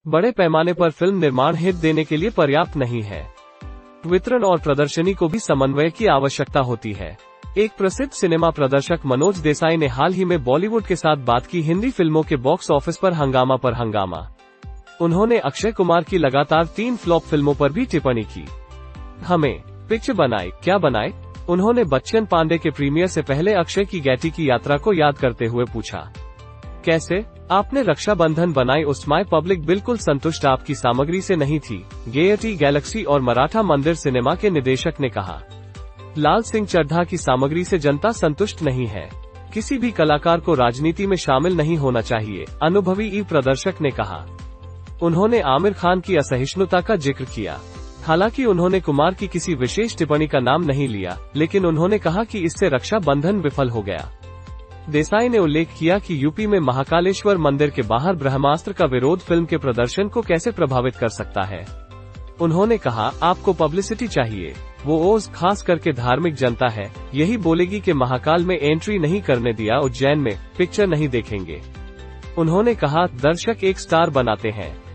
बड़े पैमाने पर फिल्म निर्माण हिट देने के लिए पर्याप्त नहीं है। वितरण और प्रदर्शनी को भी समन्वय की आवश्यकता होती है। एक प्रसिद्ध सिनेमा प्रदर्शक मनोज देसाई ने हाल ही में बॉलीवुड के साथ बात की हिंदी फिल्मों के बॉक्स ऑफिस पर हंगामा। उन्होंने अक्षय कुमार की लगातार 3 फ्लॉप फिल्मों पर भी टिप्पणी की। हमें पिक्चर बनाए क्या बनाए? उन्होंने बच्चन पांडे के प्रीमियर से पहले अक्षय की गैटी की यात्रा को याद करते हुए पूछा, कैसे आपने रक्षाबंधन बनाई? उसमें पब्लिक बिल्कुल संतुष्ट आपकी सामग्री से नहीं थी। गेयटी गैलेक्सी और मराठा मंदिर सिनेमा के निदेशक ने कहा, लाल सिंह चड्ढा की सामग्री से जनता संतुष्ट नहीं है। किसी भी कलाकार को राजनीति में शामिल नहीं होना चाहिए, अनुभवी ई प्रदर्शक ने कहा। उन्होंने आमिर खान की असहिष्णुता का जिक्र किया। हालांकि उन्होंने कुमार की किसी विशेष टिप्पणी का नाम नहीं लिया, लेकिन उन्होंने कहा कि इससे रक्षाबंधन विफल हो गया। देसाई ने उल्लेख किया कि यूपी में महाकालेश्वर मंदिर के बाहर ब्रह्मास्त्र का विरोध फिल्म के प्रदर्शन को कैसे प्रभावित कर सकता है। उन्होंने कहा, आपको पब्लिसिटी चाहिए, वो ओज खास करके धार्मिक जनता है, यही बोलेगी कि महाकाल में एंट्री नहीं करने दिया, उज्जैन में पिक्चर नहीं देखेंगे। उन्होंने कहा, दर्शक एक स्टार बनाते हैं,